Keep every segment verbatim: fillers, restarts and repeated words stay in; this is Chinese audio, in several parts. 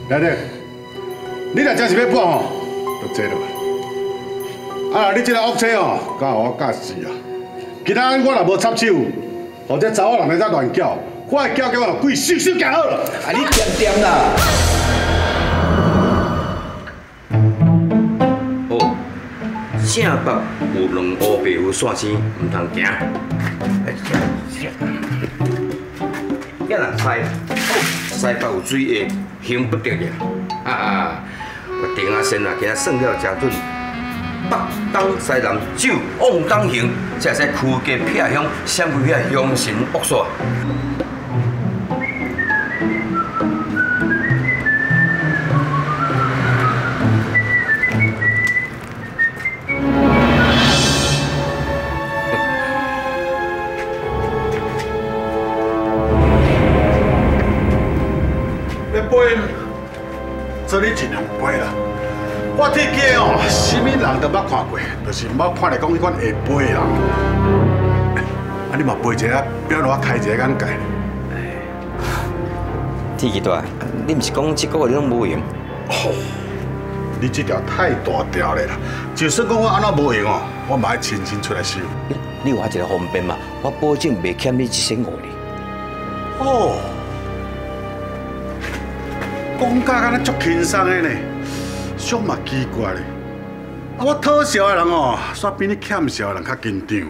来弟，你若真是要搬吼，就坐落来。啊，你这个恶车哦，教我教死啊！其他我若无插手，或者查某人来遮乱叫，我的叫叫我鬼咻咻行好了。 啊，你点点啦！哦，正北有两乌白虎线生，唔通行。一人西，西北有水下，行不得呀！啊啊！我顶下先啊，今仔算了真准。北东西南走，往东行，才会使驱家撇乡，闪开遐凶神恶煞。 要飞，做你尽量飞啦。我铁家哦，什么人都捌看过，就是毋捌看来讲迄款会飞的人。啊，你嘛飞一下，表让我开一个眼界。 天气大，你毋是讲这个月你拢无闲？ 哦，你这条太大条了啦！就算讲我安怎无闲哦，我嘛爱亲身出来收。 你你有我一个方便嘛？我保证袂欠你一仙五哩。 哦，讲甲安尼足轻松的呢。俗嘛奇怪咧，啊，我讨笑的人哦，煞比你欠笑的人较紧张。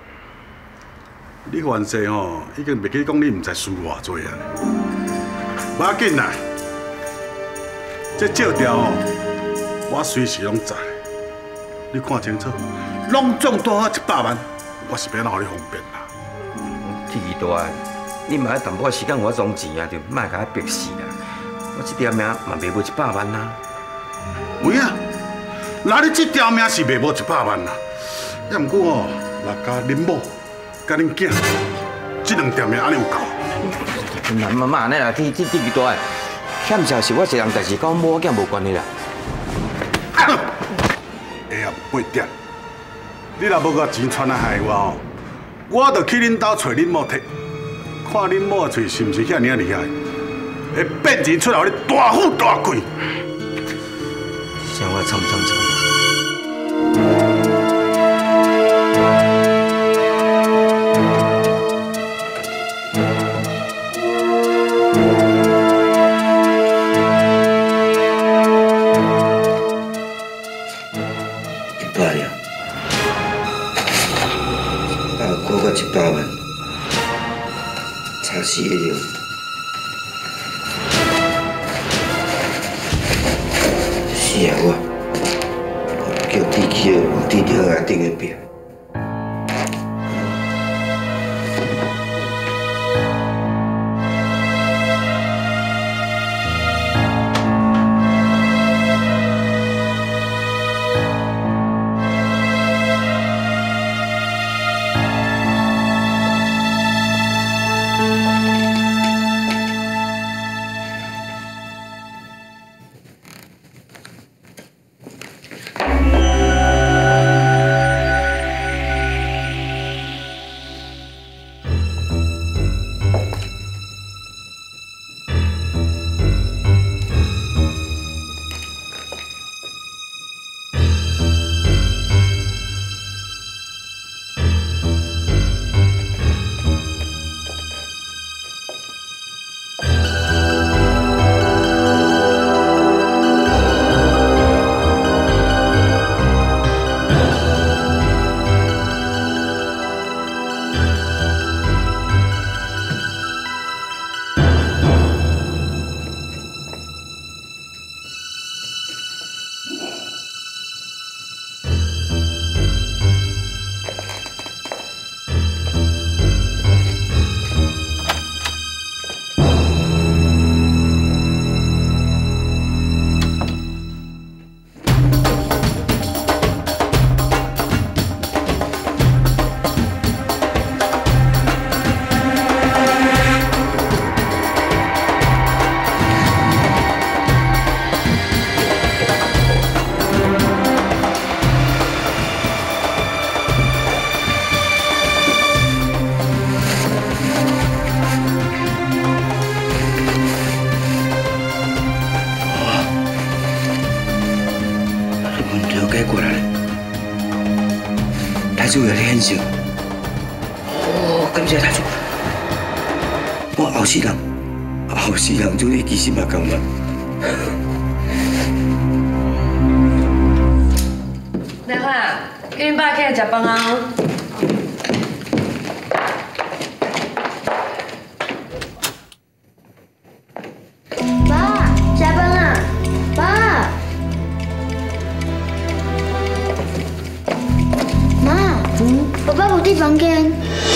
你凡事吼，已经袂记讲你毋知输偌济啊。无要紧啦，这借条哦，我随时拢知。你看清楚，拢总多好一百万，我是免让你方便啦。 天气大，你嘛爱淡薄时间我装钱啊，就莫甲我逼死啦。我这条命嘛袂无一百万啦。 有影，那你这条命是袂无一百万啦。要毋过哦，若甲恁某、甲恁囝，这两条命安尼有够？ 妈妈妈安尼啦，天天天气大，欠债是我一人代志，跟某囝无关系啦。 下暗八点，你若无甲钱传来害我哦，我就去恁兜找恁某摕，看恁某的嘴是毋是遐尔厉害，会变钱出来，你大富大贵。 像我惨惨惨！ 一百了，啊，过个一百万，差死了。是啊，我叫地气的往地条下顶个边。 台过来了，台主也很少。哦，感谢台主。我后世人，后世人做你其实嘛共款。 来哈，叫恁爸起来食饭啊！ 爸，下班了，爸。妈，嗯，爸爸不在房间。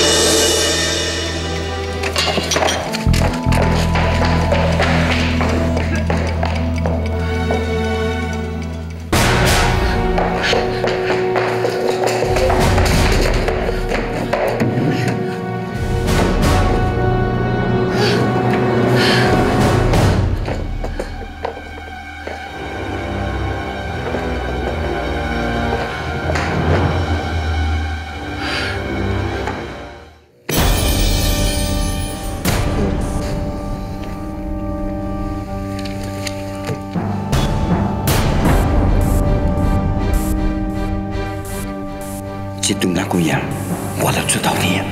这顿那几样，我都出头天。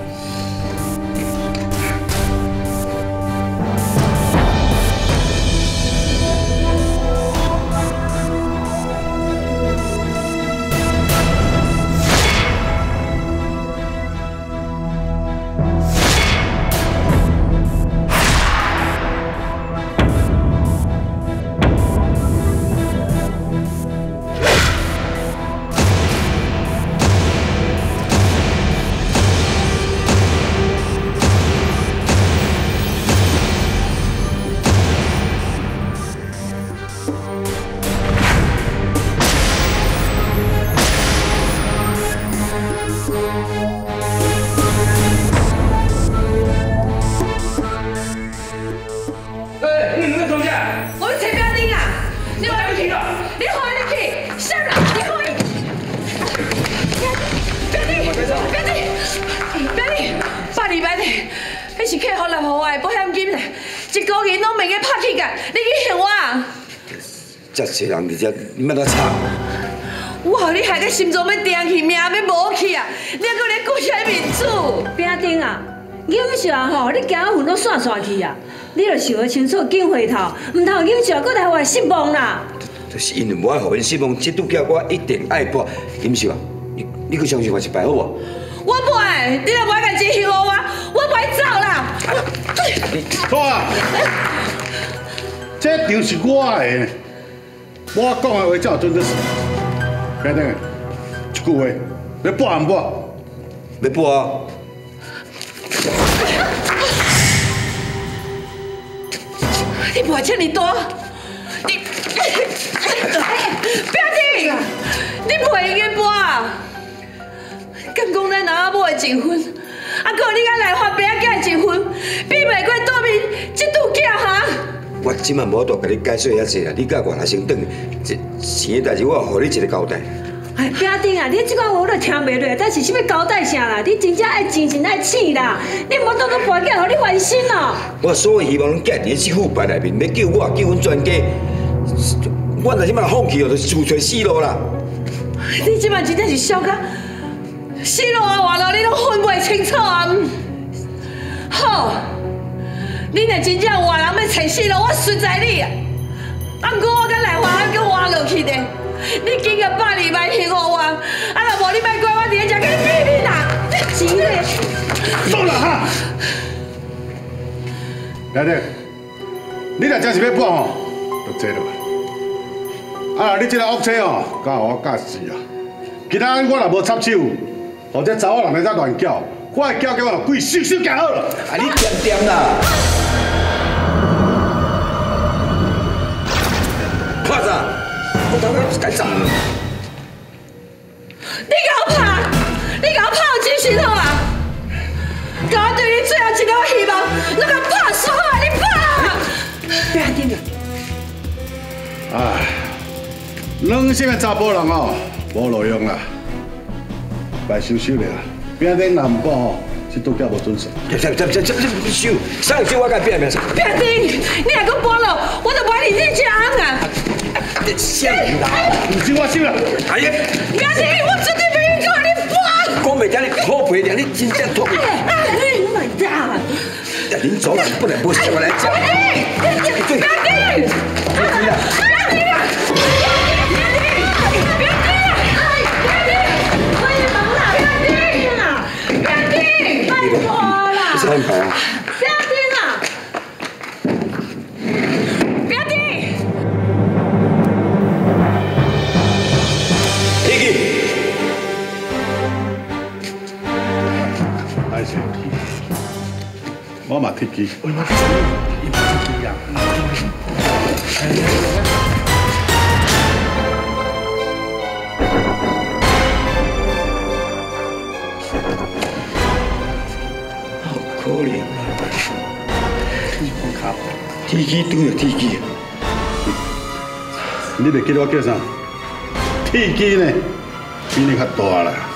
这些人伫遮，你莫来吵。 哇！你害个心脏要定去，命要无去啊！你还搁咧顾啥民主？ 兵丁啊，饮笑吼，你惊魂都散散去啊！你着想个清楚，紧回头，唔通饮笑，搁来互失望啦。 就是因为无爱互因失望，这拄叫我一定爱搏。饮笑啊，你你去相信我一摆好无？ 我不爱，你若不爱甲钱还我，我不爱走啦。 好啊，这场是我的。 我讲的话才有准则是，兄弟，一句话，要搏还唔搏？ 要搏啊！ 你搏这么多，你，表弟，你不会应该搏啊！敢讲咱阿某的结婚，啊，搁你甲来发表仔的结婚，比袂过对面这拄囝哈？ 我即马无度甲你解释遐济啦，你甲我来先等，这钱的代志我互你一个交代。 哎，兵丁啊，你即款话我都听袂落，但是是要交代啥啦？你真正爱钱，真爱钱啦！你莫当作搬囝，互你烦心哦。 我所有希望拢寄伫即副牌内面，要救我，救阮全家。我若即马放弃哦，就是自找死路啦。 你即马真正是笑甲死路啊！活路你拢分袂清楚啊！好。 你若真正活人要找死路，我顺在你啊！啊，不过我甲来华还叫活落去的，你今个百二万还我我，啊，若无你莫怪我伫遐甲你比比啦！钱嘞， 走啦哈！兄弟，你若真是要搏吼，就坐落来。啊，你这个恶车哦，敢互我教死啊！其他我若无插手，或者查某人在遮乱叫，我的叫叫我鬼手手行好了。 啊，你点点啦！ 拍啥？我头壳该涨了。 你甲我拍，你甲我拍有精神好啊！甲我对你最后一个希望，你甲我拍煞啊！你拍啊！不要紧啦。 唉，软性的查甫人哦，无路用啦，来收收咧啦。边顶若唔过吼，是拄叫无准时。 这这这这这收，上周我甲变命。 别丁，你若搁搬咯，我就买你这只翁啊！ 这什么啦？ 唔是我收啦。 哎呀， 表弟，我绝对不允许你搬。 讲袂听你土皮了，你真正土皮。 Oh my god！ 林总不能不向我来讲。 表弟，表弟，表弟啦！表弟，表弟，表弟，可以忙啦，表弟啦，表弟，拜托啦， 你是安排啊？ 表弟啦，表弟， 天气， 来先，我嘛铁机。 好可怜啊！天机拄着天机， 你袂记得我叫啥？铁机呢，比你较大啦。